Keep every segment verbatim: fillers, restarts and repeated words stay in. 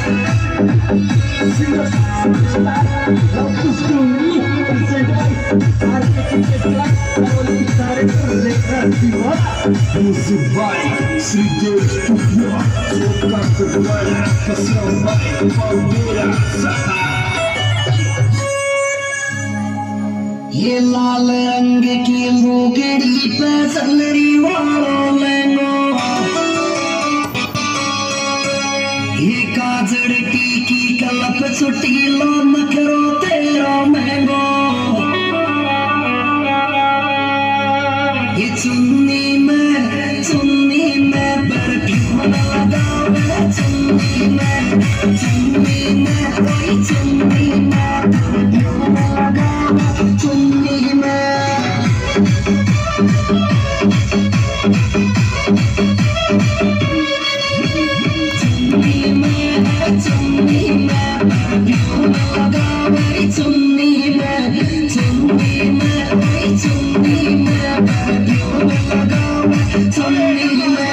Называй среди ступня, вот как-то говорят, посылай полгода. ये लाल रंग की मुगड़ी पे सलरी वालों लेंगो, ये काजड़ टीकी कलप छुट्टी लो नखरो तेरा महंगो, ये चुन्नी में चुन्नी में परफ्यूम लगावे, चुन्नी में चुन्नी में कोई चुन्नी में परफ्यूम लगावे, चुन्नी में चुन्नी में चुन्नी में परफ्यूम लगावे, चुन्नी में चुन्नी में कोई चुन्नी में परफ्यूम लगावे, चुन्नी में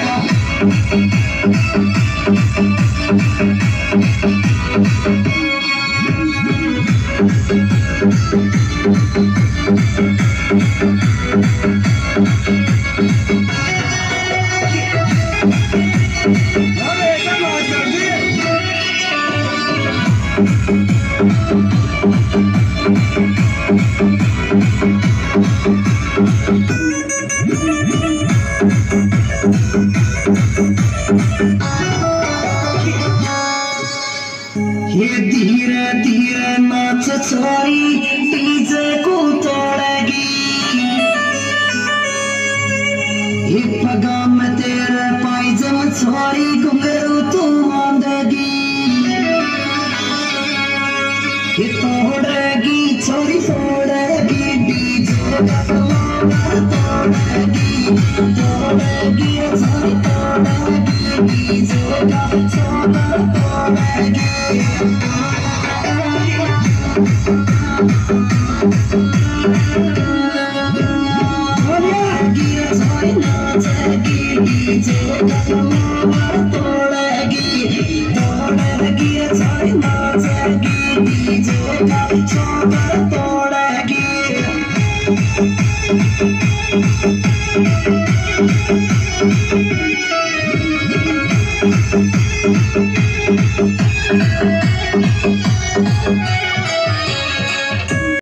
ये धीरे धीरे नाच छोरी डीजे को तोड़ेगी, ये पगा में तेरे पायजम छोरी घुंघरू तू बांधेगी, ये तोड़ेगी छोरी तोड़ेगी डीजे का कमाल तोड़ेगी, तोड़ेगी छोरी तोड़ेगी डीजे का कमाल तोड़ेगी। तोड़ेगी